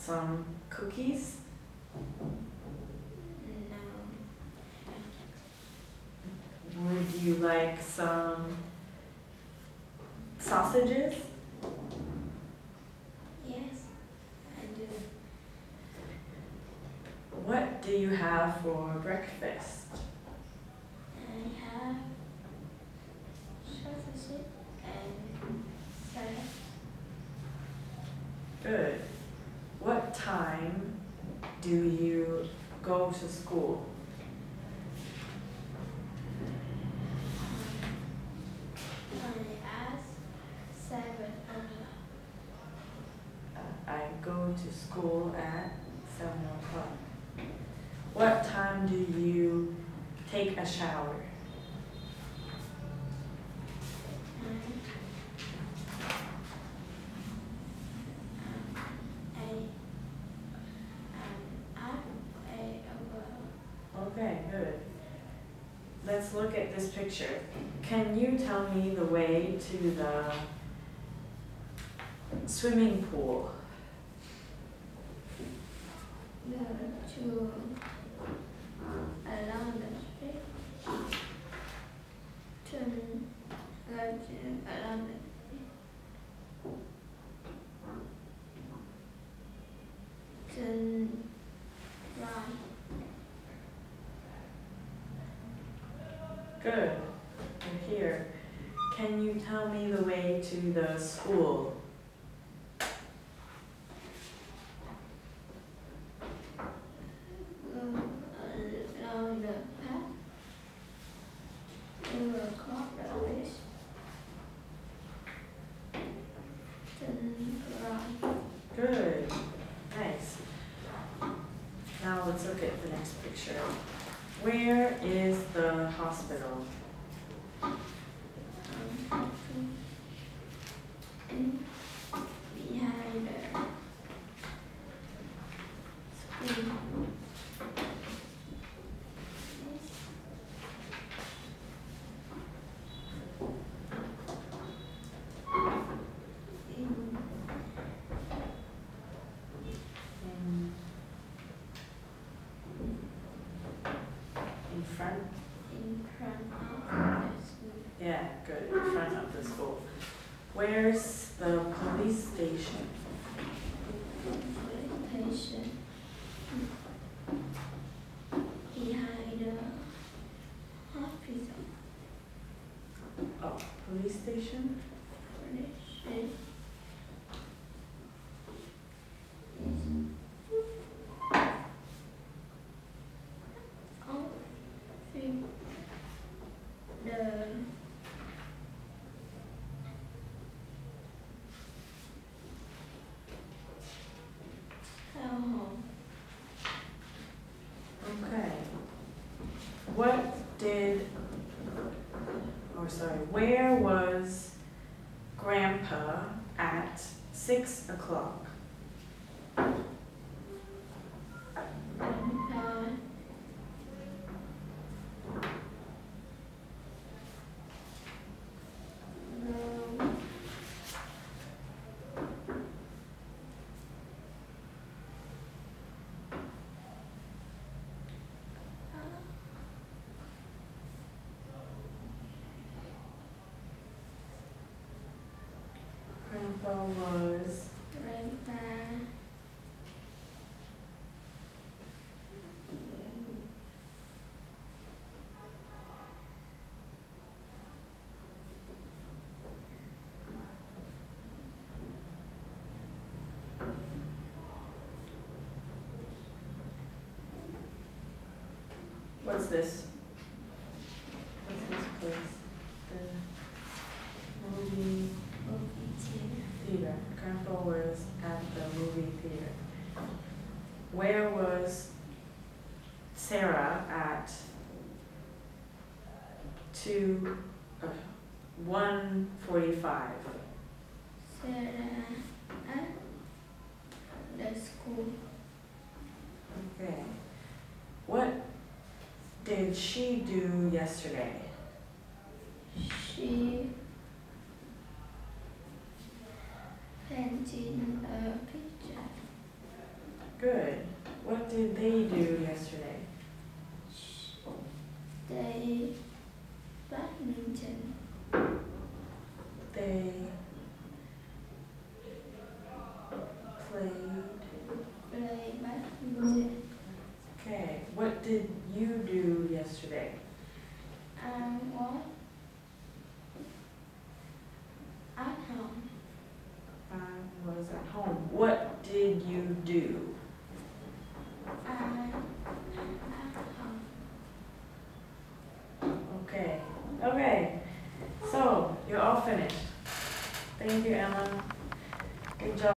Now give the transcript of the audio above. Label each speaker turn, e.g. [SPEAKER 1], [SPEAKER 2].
[SPEAKER 1] some cookies?
[SPEAKER 2] No.
[SPEAKER 1] Would you like some sausages?
[SPEAKER 2] Yes, I do.
[SPEAKER 1] What do you have for breakfast?
[SPEAKER 2] I have sausage and salad.
[SPEAKER 1] Good. What time do you go to school?
[SPEAKER 2] I ask 7 o'clock.
[SPEAKER 1] I go to school at 7 o'clock. What time do you take a shower?
[SPEAKER 2] At 8 o'clock.
[SPEAKER 1] Okay, good. Let's look at this picture. Can you tell me the way to the swimming pool?
[SPEAKER 2] Go to along the street. Turn along the street. Turn right.
[SPEAKER 1] Good. We're here. Can you tell me the way to the school?
[SPEAKER 2] Go along the path. You will cross the bridge. Turn right.
[SPEAKER 1] Good. Nice. Now let's look at the next picture. Where is the hospital?
[SPEAKER 2] Behind the school.
[SPEAKER 1] In front?
[SPEAKER 2] In front of the school.
[SPEAKER 1] Yeah, good. In front of the school. Where's the police station?
[SPEAKER 2] Patient behind the hospital.
[SPEAKER 1] Oh, police station?
[SPEAKER 2] Patient the home.
[SPEAKER 1] Okay. Where was Grandpa at 6 o'clock?
[SPEAKER 2] Grandpa go
[SPEAKER 1] Grandpa was
[SPEAKER 2] Grandpa
[SPEAKER 1] What's this? What's this place? The movie theater. Grandpa was at the movie theater. Where was Sarah at 1:45?
[SPEAKER 2] Sarah at the school.
[SPEAKER 1] Okay. What did she do yesterday?
[SPEAKER 2] She painted a picture.
[SPEAKER 1] did they do yesterday?
[SPEAKER 2] They badminton.
[SPEAKER 1] They played.
[SPEAKER 2] Play badminton.
[SPEAKER 1] Okay, what did you do yesterday?
[SPEAKER 2] What? At home.
[SPEAKER 1] I was at home. What did you do?